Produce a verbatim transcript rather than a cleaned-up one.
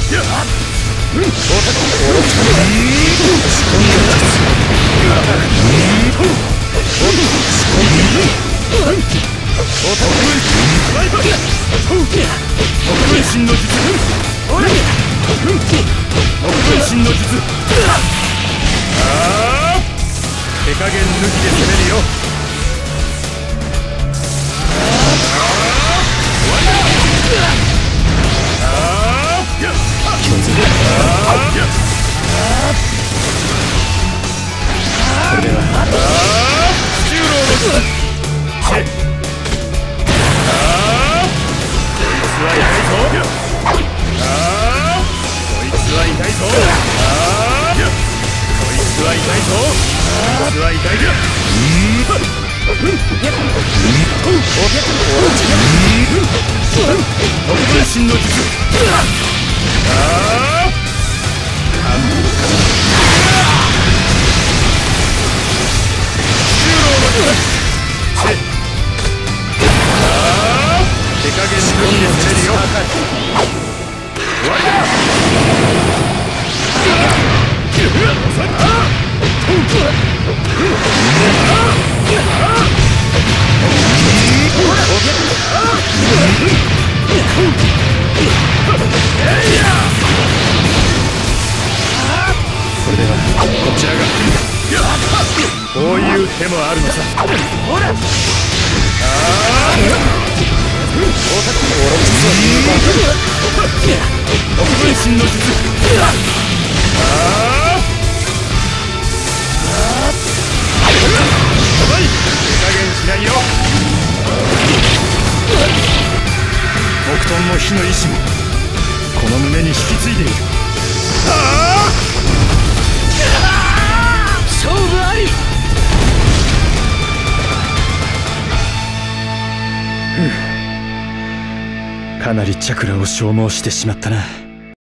手加減抜きで攻めるよ。これは七郎の術。チェッ。こいつは痛いぞ。こいつは痛いぞ。こいつは痛いぞ。こいつは痛いぞ。特分身の術。ああ。アンブ。七郎の術。チェッ。ああ。手加減抜きで攻めるよ。終わりだ。それではこちらがこういう手もあるのさ。ほら。ああ。特分身の術。ああ。手加減しないよ。木遁の火の意志もこの胸に引き継いでいる。ああ。勝負あり。ふう、かなりチャクラを消耗してしまったな。